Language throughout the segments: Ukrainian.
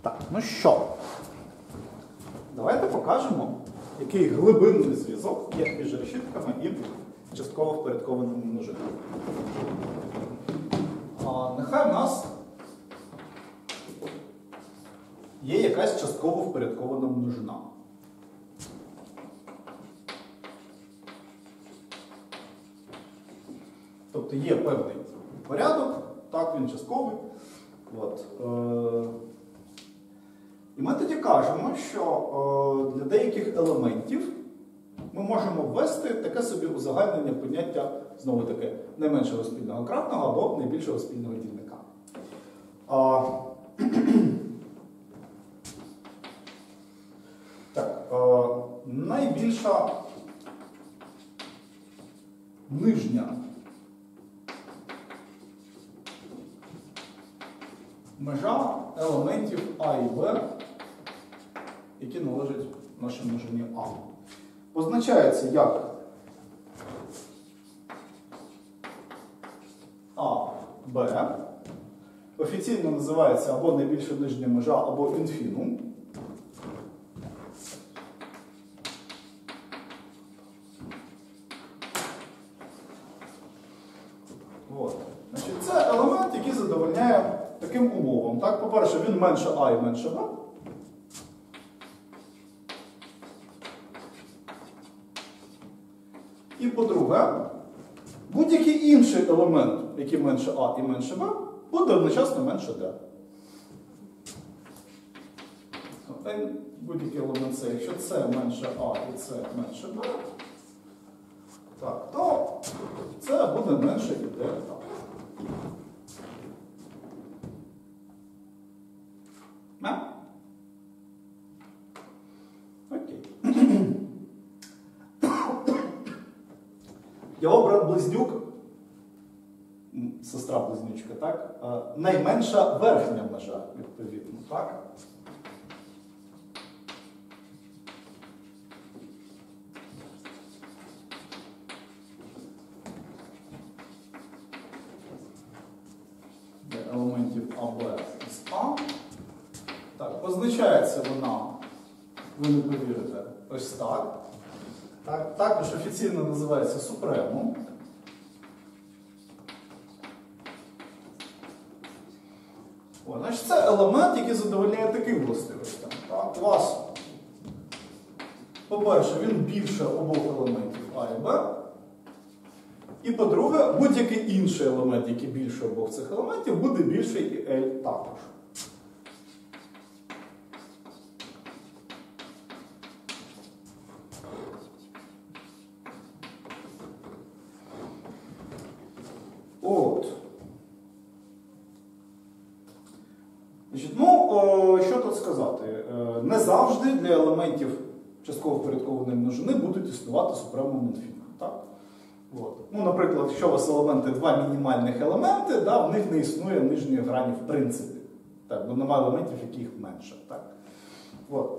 Так, ну що, давайте покажемо, який глибинний зв'язок є між решітками і частково впорядкованими множинами. Нехай в нас є якась частково впорядкована множина. Тобто є певний порядок, так, він частковий. От. І ми тоді кажемо, що для деяких елементів ми можемо ввести таке собі узагальнення поняття, знову таки, найменшого спільного кратного або найбільшого спільного дільника. Так, найбільша нижня межа елементів А і Б, які належать нашій множині А. Позначається як А, Б. Офіційно називається або найбільша нижня межа, або інфінум. От. Значить, це елемент, який задовольняє таким умовам. Так? По-перше, він менше А і менше Б. І по-друге, будь-який інший елемент, який менше А і менше Б, буде одночасно менше Д. Будь-який елемент С, якщо С менше А і С менше Б, так, то це буде менше і Д. Окей. Його брат-близнюк, сестра-близнючка, так? Найменша верхня межа, відповідно, так? Для елементів АБ із А. Так, позначається вона, ви не повірите, ось так. Так, також офіційно називається супремом. Значить, це елемент, який задовольняє таким властивостям. Так, у вас, по-перше, він більше обох елементів А і Б. І по-друге, будь-який інший елемент, який більше обох цих елементів, буде більший і L також. От. Значить, ну, що тут сказати? Не завжди для елементів частково впорядкованої множини будуть існувати супремум інфінум. Так? От. Ну, наприклад, якщо у вас елементи два мінімальних елементи, да, в них не існує нижньої грані в принципі. Так, бо немає елементів, яких менше. Так? От.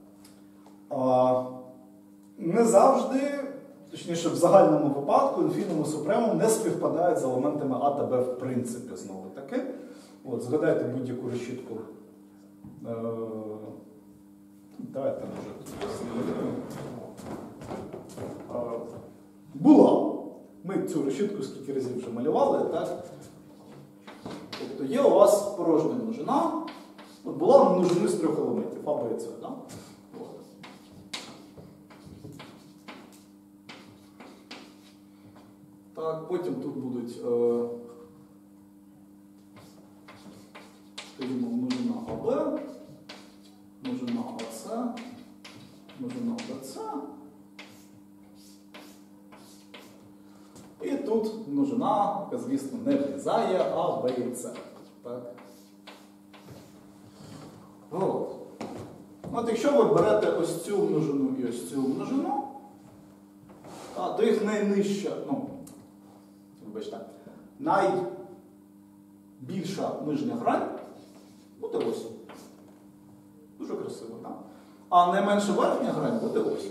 Не завжди, точніше, в загальному випадку інфінум і супремум не співпадають з елементами А та Б в принципі, знову таки. От, згадайте будь-яку решітку. Давайте, може, була. Ми цю решітку скільки разів вже малювали, так? Тобто є у вас порожня множина. От була множини з трьох елементів, А, Б і С, так? Так, потім тут будуть, скажімо, множина АБ, множина АС, множина БЦ. І тут множина, яка, звісно, не влізає, А, Б і С. Так? От якщо ви берете ось цю множину і ось цю множину, то їх найнижча, ну, вибачте, найбільша нижня грань буде ось. Дуже красиво, так? А найменша верхня грань буде ось.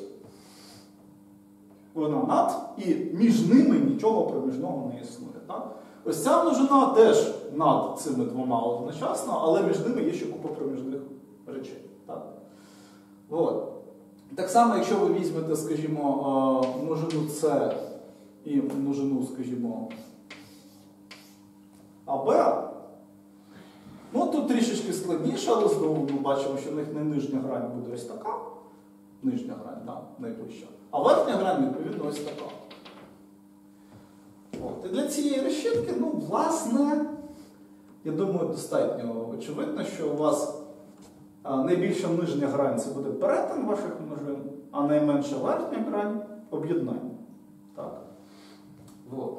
Вона над, і між ними нічого проміжного не існує. Так? Ось ця множина теж над цими двома одночасно, але між ними є ще купа проміжних речей. Так? От. Так само, якщо ви візьмете, скажімо, множину С і множину, скажімо, АБ, ну тут трішечки складніше, але знову ми бачимо, що в них не нижня грань буде ось така, нижня грань, да, найближча, а верхня грань, відповідно, ось така. От. І для цієї решітки, ну, власне, я думаю, достатньо очевидно, що у вас найбільша нижня грань – це буде перетин ваших множин, а найменша верхня грань – об'єднання. Так? Вот.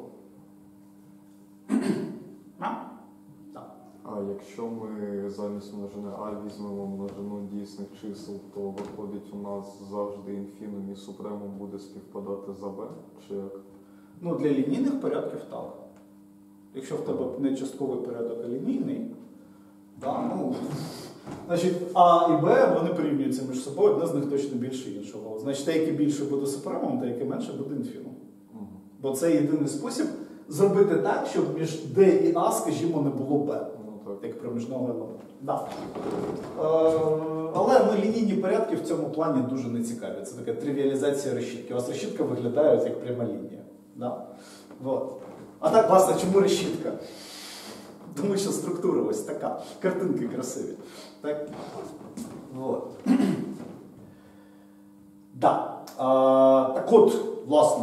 А якщо ми замість множини А візьмемо множину дійсних чисел, то виходить у нас завжди інфінум і супремум буде співпадати з АБ? Чи як? Ну, для лінійних порядків так. Якщо в тебе не частковий порядок, а лінійний, да, ну, значить, А і Б, вони порівнюються між собою, одне з них точно більше іншого. Значить, те, яке більше буде супремом, те, яке менше буде інфінум. Бо це єдиний спосіб зробити так, щоб між D і А, скажімо, не було Б. Як проміжного елементу. Да. Але лінійні порядки в цьому плані дуже не цікаві. Це така тривіалізація решітки. У вас решітка виглядає як пряма лінія. Да? Вот. А так, власне, чому решітка? Тому що структура ось така. Картинки красиві. Так, вот. Да. Так от, власне,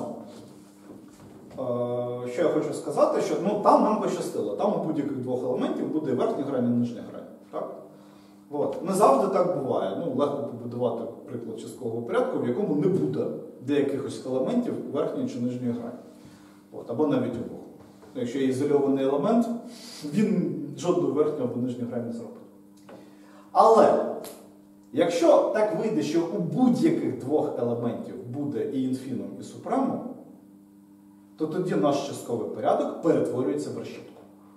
що я хочу сказати, що ну, там нам пощастило. Там у будь-яких двох елементів буде верхня грань і нижня грань. Так? От. Не завжди так буває. Ну, легко побудувати приклад часткового порядку, в якому не буде для якихось елементів верхньої чи нижньої грані. От. Або навіть обох. Якщо є ізольований елемент, він жодної верхньої або нижньої грані не зробить. Але, якщо так вийде, що у будь-яких двох елементів буде і інфінум, і супремум, то тоді наш частковий порядок перетворюється в решітку.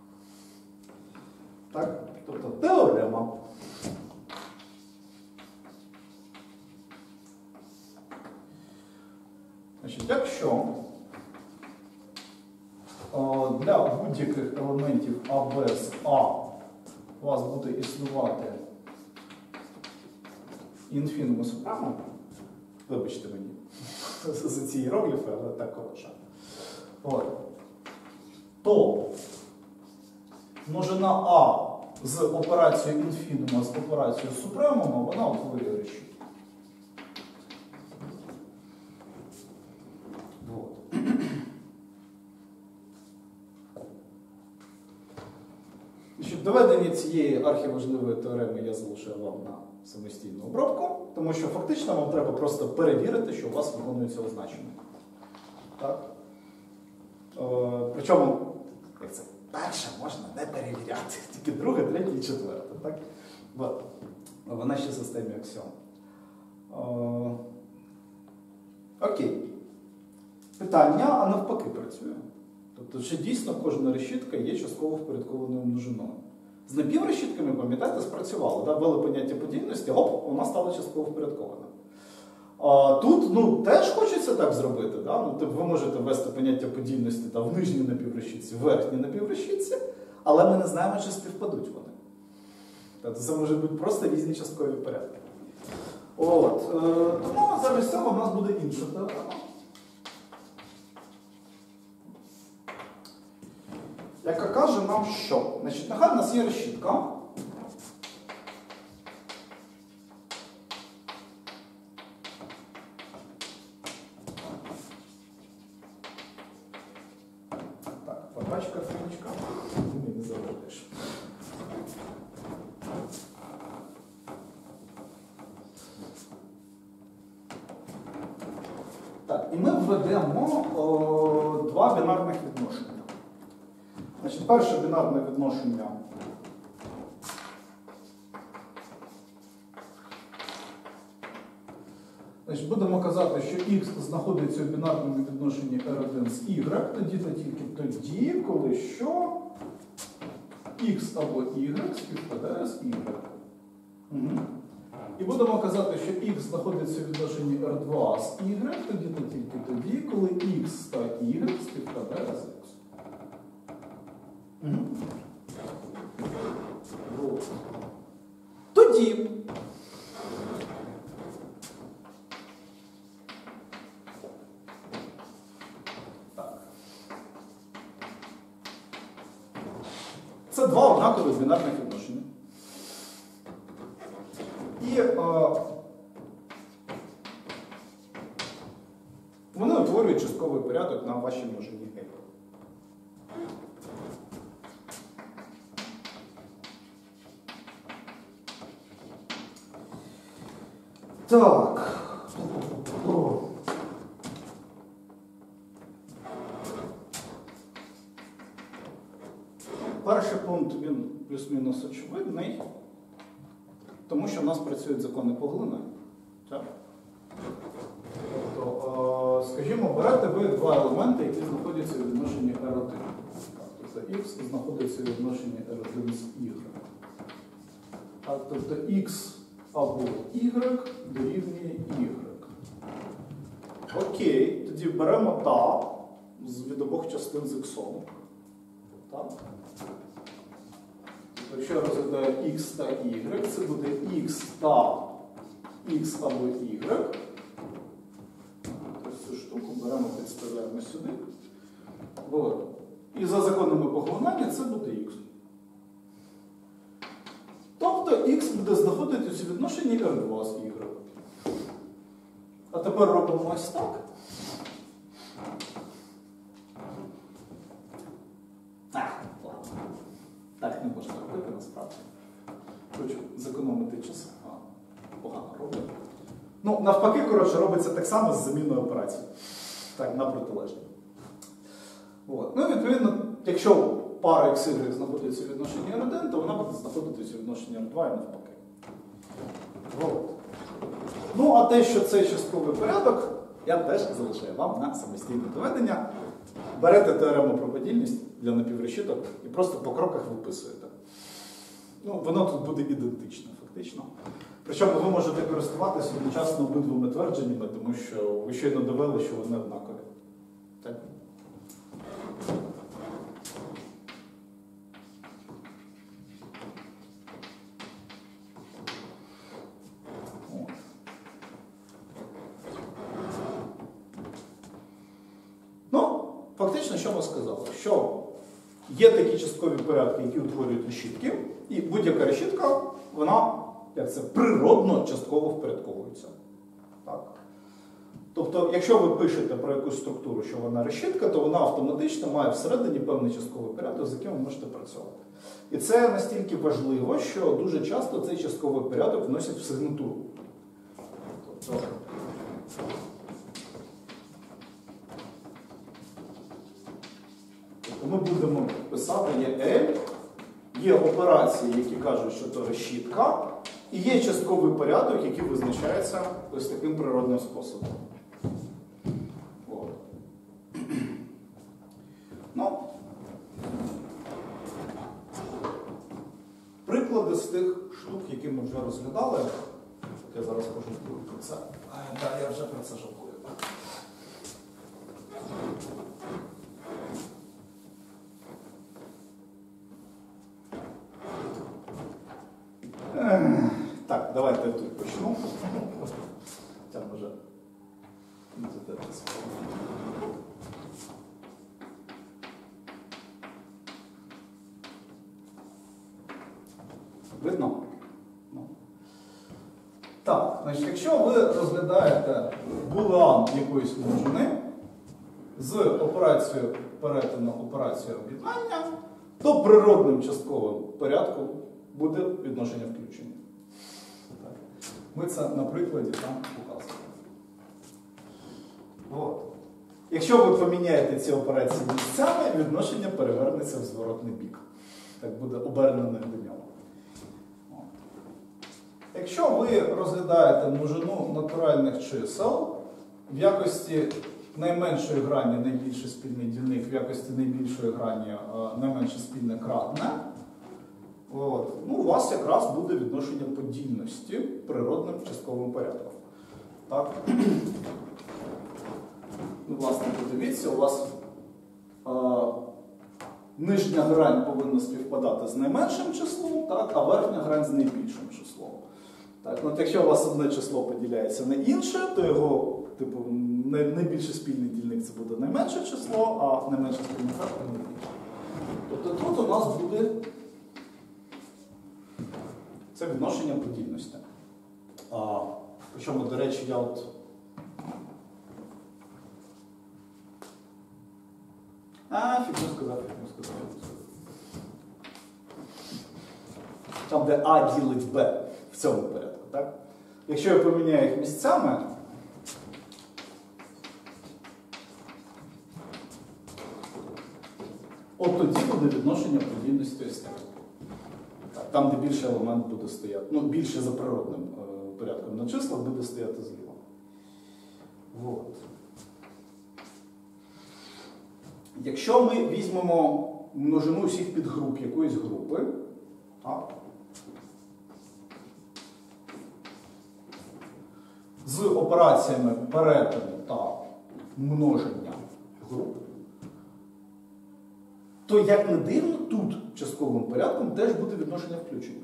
Так? Тобто теорема. Значить, якщо для будь-яких елементів А без А у вас буде існувати інфінум і супремум, вибачте мені за ці іерогліфи, але так коротше. То множина А з операцією інфінума, з операцією супремума, вона утворює решітку. Вот. Доведення цієї архіважливої теореми я залишаю вам на самостійну обробку, тому що фактично вам треба просто перевірити, що у вас виконується означення. Так? Причому, як це, перше можна не перевіряти, тільки друге, третє і четверте. Так? В нашій системі аксіом. Окей. Питання, а навпаки працює. Тобто, чи дійсно кожна решітка є частково впорядкованою множиною? З напіврешітками, пам'ятаєте, спрацювало. Да? Ввели поняття подільності, гоп, вона стала частково впорядкована. Тут ну, теж хочеться так зробити. Да? Ну, тобто ви можете ввести поняття подільності та в нижній напіврешітці, в верхній напіврешітці, але ми не знаємо, чи співпадуть вони. Тобто це можуть бути просто різні часткові порядки. От. Тому замість цього в нас буде інша теорема. Яка каже нам що? Значить, нехай в нас є решітка. Так, побач картиночка. Ти не заводиш. Так, і ми введемо два бінарних відношення. Значить, перше бінарне відношення значить, будемо казати, що x знаходиться у бінарному відношенні R1 з y, тоді та тільки тоді, коли що x або y співпадає з y. Угу. І будемо казати, що x знаходиться у відношенні R2 з y, тоді та тільки тоді, коли x та y співпадає з x. Тоді тоді це два однакові бінарних відношення. І вони утворюють частковий порядок на вашій множині L. Так. Перший пункт, він плюс-мінус очевидний, тому що в нас працюють закони поглинання. Тобто, скажімо, берете ви два елементи, які знаходяться у відношенні R1. Тобто X знаходиться у відношенні R1 з Y. Тобто X або Y дорівнює Y. Окей, тоді беремо та від обох частин з X. Так? Якщо я розглядаю X та Y, це буде X та X або Y. Тобто цю штуку беремо, підставляємо сюди. І за законами поглинання це буде X. Тобто X буде знаходитися у відношенні R2 з Y. А тепер робимо ось так. Так не можна робити, насправді. Хочу зекономити час. Погано роблю. Ну, навпаки, коротше, робиться так само з заміною операцій. Так, на протилежні. Ну, відповідно, якщо пара XY знаходиться у відношенні R1, то вона буде знаходитися у відношенні R2 і навпаки. Ну, а те, що це частковий порядок, я теж залишаю вам на самостійне доведення. Берете теорему про подільність для напіврешіток і просто по кроках виписуєте. Ну, воно тут буде ідентичне, фактично. Причому ви можете користуватися одночасно обидвома твердженнями, тому що ви щойно довели, що вони однакові. Так? Фактично, що ми сказали? Що є такі часткові порядки, які утворюють решітки, і будь-яка решітка, вона, як це, природно частково впорядковується. Так? Тобто, якщо ви пишете про якусь структуру, що вона решітка, то вона автоматично має всередині певний частковий порядок, з яким ви можете працювати. І це настільки важливо, що дуже часто цей частковий порядок вносять в сигнатуру. Тобто, ми будемо писати, є L, є операції, які кажуть, що це решітка, і є частковий порядок, який визначається ось таким природним способом. Ну, приклади з тих штук, які ми вже розглядали. Я зараз можу про це. Так, я вже про це жалкую. Так, давайте я тут почну. Хоча може видно? Так, значить, якщо ви розглядаєте булеан якоїсь множини з операцією перетину операцією об'єднання, то природним частковим порядком буде відношення включення. Ми це на прикладі там показуємо. Якщо ви поміняєте ці операції місцями, відношення перевернеться в зворотний бік. Так буде обернене до нього. Якщо ви розглядаєте множину натуральних чисел в якості найменшої грані найбільший спільний дільник, в якості найбільшої грані найменше спільне кратне, у вас якраз буде відношення подільності природним частковим порядком. Так? Власне, подивіться, у вас нижня грань повинна співпадати з найменшим числом, так, а верхня грань з найбільшим числом. Так, от якщо у вас одне число поділяється на інше, то його типу, найбільший спільний дільник це буде найменше число, а найменше спільний фактор найбільше. Тобто тут у нас буде це відношення подільності. Причому, до речі, я от фігню сказав. Там, де А ділить Б, в цьому порядку, так? Якщо я поміняю їх місцями, от тоді буде відношення подільності ось таке. Там, де більший елемент буде стояти, ну, більше за природним порядком на числах буде стояти зліва. Вот. Якщо ми візьмемо множину всіх підгруп якоїсь групи, так, з операціями перетину та множення груп, то, як не дивно, тут частковим порядком теж буде відношення включення.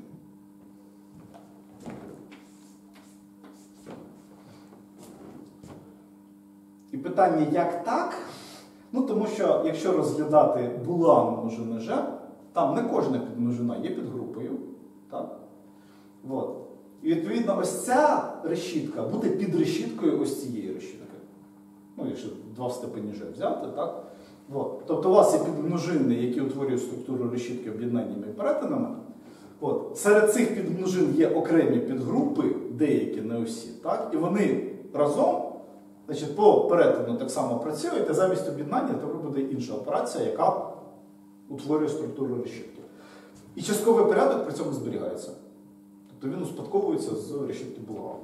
І питання, як так? Ну, тому що, якщо розглядати булан множини Ж, там не кожна підмножина є підгрупою. Так? От. І, відповідно, ось ця решітка буде під решіткою ось цієї решітки. Ну, якщо 2 в степені Ж взяти, так? От. Тобто у вас є підмножини, які утворюють структуру решітки об'єднаннями і перетинами. От. Серед цих підмножин є окремі підгрупи, деякі не усі, так? І вони разом, значить, по перетину так само працюють, а замість об'єднання то буде інша операція, яка утворює структуру решітки. І частковий порядок при цьому зберігається. Тобто він успадковується з решітки Булана.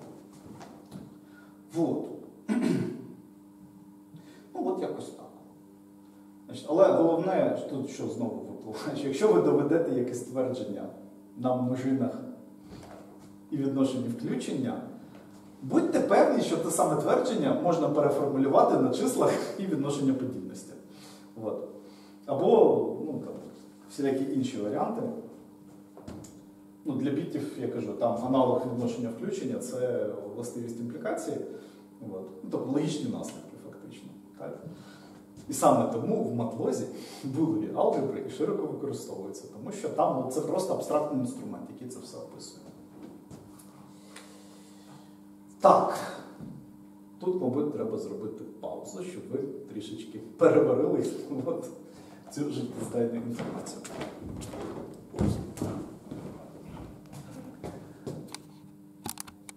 Вот. Ну, от якось так. Значить, але головне, тут що знову випливає, якщо ви доведете якесь твердження на множинах і відношенні включення, будьте певні, що те саме твердження можна переформулювати на числах і відношення подібності. От. Або ну, там, всілякі інші варіанти. Ну, для бітів, я кажу, там аналог відношення включення – це властивість імплікації. От. Ну, тобто логічні наслідки, фактично. Так? І саме тому в MATLAB булеві алгебри і широко використовуються, тому що там ну, це просто абстрактний інструмент, який це все описує. Так, тут, мабуть, треба зробити паузу, щоб ви трішечки переварили цю життєздайну інформацію.